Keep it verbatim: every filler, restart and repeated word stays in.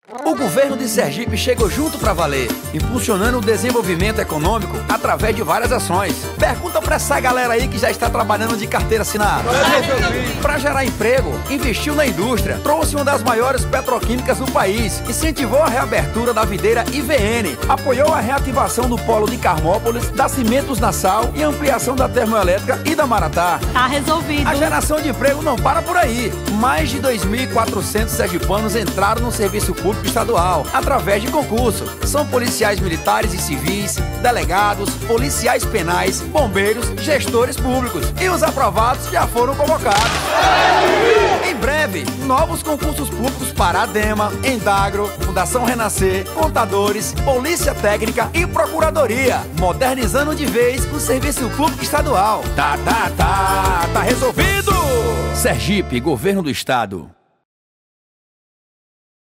O governo de Sergipe chegou junto para valer, impulsionando o desenvolvimento econômico através de várias ações. Pergunta para essa galera aí que já está trabalhando de carteira assinada. Para gerar emprego, investiu na indústria, trouxe uma das maiores petroquímicas do país, incentivou a reabertura da videira I V N, apoiou a reativação do polo de Carmópolis, da Cimentos Nassau e ampliação da termoelétrica e da Maratá. Tá resolvido. A geração de emprego não para por aí. Mais de dois mil e quatrocentos sergipanos entraram no serviço público estadual, através de concurso. São policiais militares e civis, delegados, policiais penais, bombeiros, gestores públicos. E os aprovados já foram convocados. Em breve, novos concursos públicos para ADEMA, Endagro, Fundação Renascer, contadores, Polícia Técnica e Procuradoria, modernizando de vez o serviço público estadual. Tá, tá, tá, tá resolvido! Sergipe, Governo do Estado.